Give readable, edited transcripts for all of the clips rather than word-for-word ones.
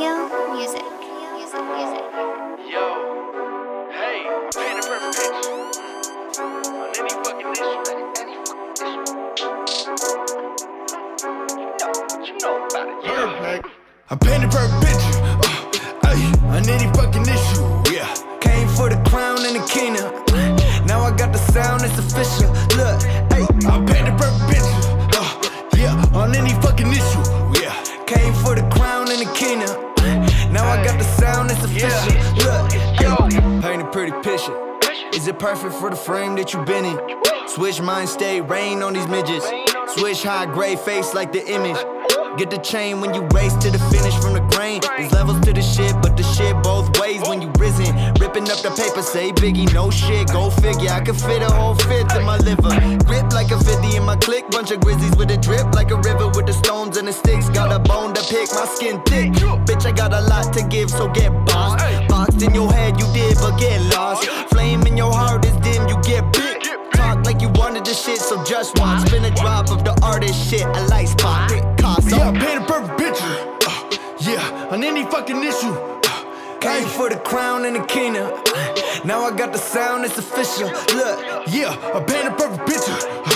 Pinocchio Music. Yo, hey, I'm painting a perfect picture on any fucking issue. You know about it, yeah. I painted a perfect picture, on any fucking issue, yeah. Came for the crown and the kingdom. Now I got the sound, it's official. Look, hey, I painted a perfect picture, yeah, on any fucking issue, yeah. Came for the crown and the kingdom. Now I got the sound, it's official. Look, hey, paint a pretty picture. Is it perfect for the frame that you been in? Switch mind state, rain on these midgets. Switch high grade face like the image. Get the chain when you race to the finish from the grain. There's levels to the shit, but the shit both ways when you risen. Ripping up the paper, say Biggie, no shit, go figure. I could fit a whole fifth in my liver. Grip like a 50 in my clique. Bunch of grizzlies with a drip like a river with the stones and the sticks. Got a bone to pick, my skin thick. Bitch, I got a lot to give, so get bossed. Boxed in your head, you did, but get lost. Flame in your heart is dim, you get bit. Talk like you wanted the shit, so just watch. Spin a drop of the artist shit, a light spot. Yeah, I paint a perfect picture, yeah, on any fucking issue. Came for the crown and the kingdom. Now I got the sound, it's official. Look, yeah, I paint a perfect picture,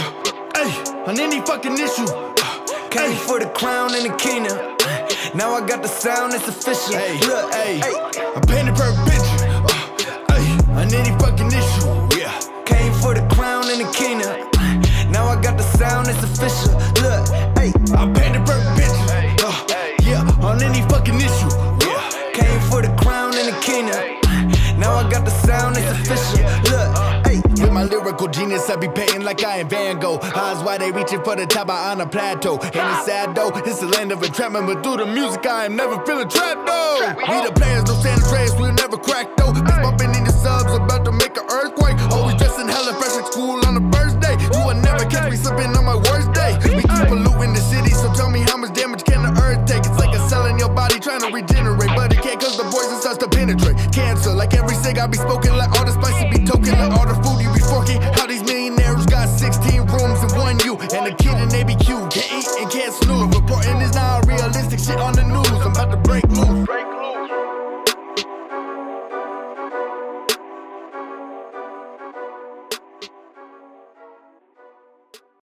on any fucking issue. Came for the crown and the kingdom. Now I got the sound, it's official. Look, I paint a perfect picture, on any fucking issue. Yeah, came for the crown and the kingdom. Now I got the sound, it's official. Look, I paint a perfect picture, yeah, on any fucking issue. Yeah, came for the crown and the kingdom. Now I got the sound, it's official. Look, with my lyrical genius, I be painting like I am Van Gogh. Eyes wide, they reaching for the top, I on a plateau. Ain't it sad though? It's the land of entrapment, but through the music, I am never feeling trapped though. We the players, no San Andreas, we'll never crack though. It's bumping in the subs, about to make an earthquake. Always dressing hella fresh like school on a birthday. You will never catch me slipping on my worst day. We keep polluting the city, so tell me how much damage can the earth take? It's like a cell in your body trying to regenerate, but it can't cause the poison starts to penetrate. Cancer, like every cig I be smoking, like all the spicy be token, like all the food you be forking. How these millionaires got 16 rooms and 1 U, and a kid in ABQ can't eat and can't snooze. Reporting is not realistic shit on the news. I'm about to break loose.